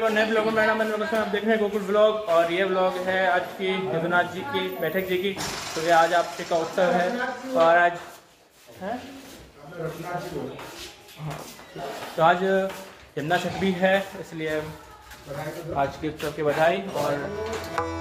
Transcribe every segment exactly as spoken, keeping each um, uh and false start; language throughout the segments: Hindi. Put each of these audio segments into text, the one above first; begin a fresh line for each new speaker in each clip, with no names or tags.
और नए ब्लॉग में। मेरा नाम है, आप देख रहे हैं गोकुल ब्लॉग और ये ब्लॉग है आज की यदुनाथ जी की बैठक जी की। तो ये आज आपके का उत्सव है और आज है तो आज यमुना छठ भी है, इसलिए आज के उत्सव की बधाई। और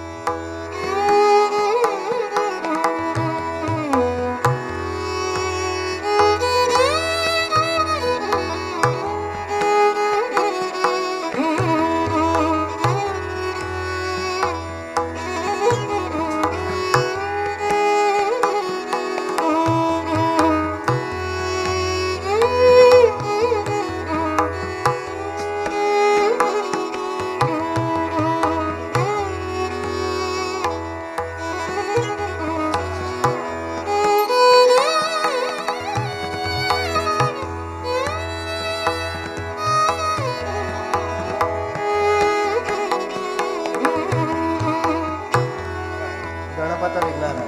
गणपत विघ्नालय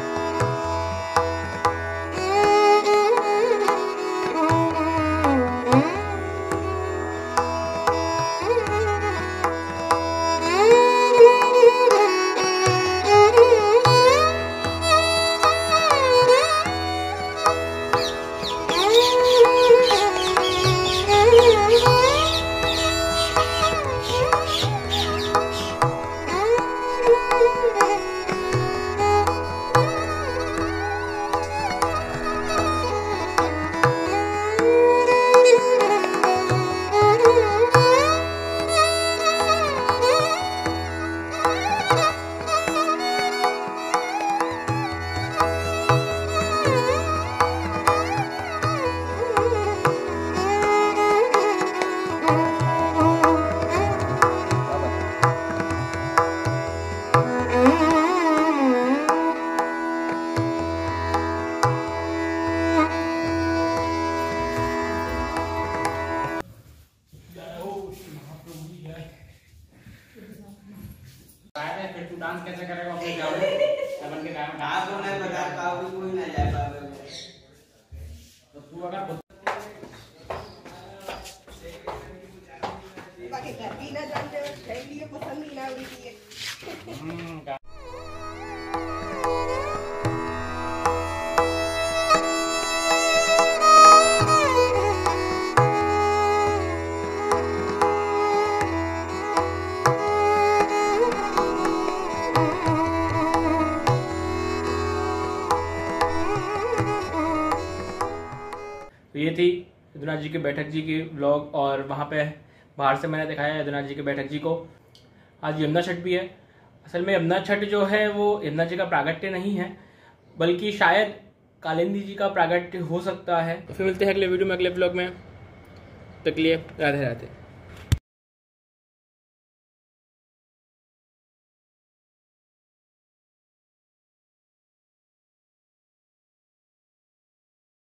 फिर तू डांस कैसे करेगा अपने गाँव में? अपन के गाँव में डांस को नहीं बता पाओगे, कोई नहीं जा पाएगा। तो तू अगर
बाकी घर की ना जानते हो, फैमिली को पसंद ही ना हुई है।
तो ये थी यदुनाथ जी की बैठक जी की व्लॉग और वहाँ पे बाहर से मैंने दिखाया यदुनाथ जी की बैठक जी को। आज यमुना छठ भी है। असल में यमुना छठ जो है वो यमुना जी का प्रागट्य नहीं है, बल्कि शायद कालिंदी जी का प्रागट्य हो सकता है। तो फिर मिलते हैं अगले वीडियो में, अगले ब्लॉग में। तक लिए राधे राधे।